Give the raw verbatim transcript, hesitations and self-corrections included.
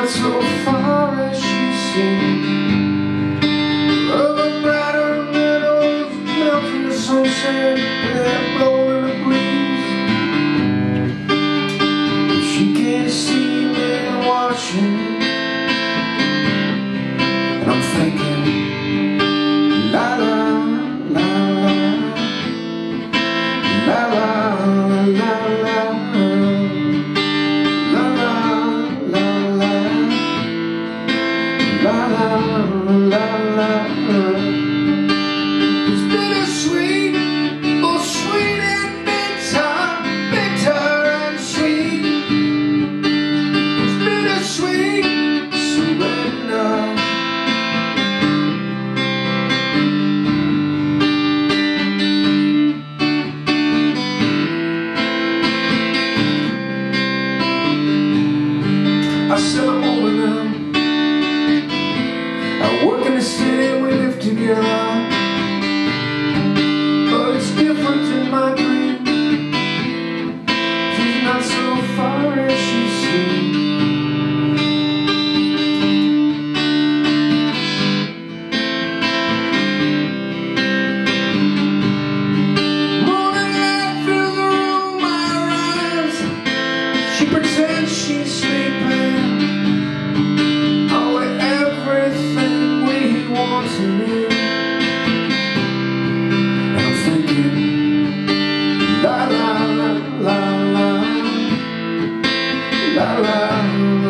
not so far as she seemed. Over brighter meadows, melting the sunset, that blowing the breeze. She can't see me watching, and I'm thinking, la la la la la la la la. La la la la. It's bittersweet, oh sweet and bitter, bitter and sweet. It's bittersweet surrender. I said I'm over now. I work in the city, we live together, but it's different in my dream. She's not so far as she seems. Morning light fills the room, I rise. She pretends she's sleeping. To me, and I'm thinking, la la la la la la la.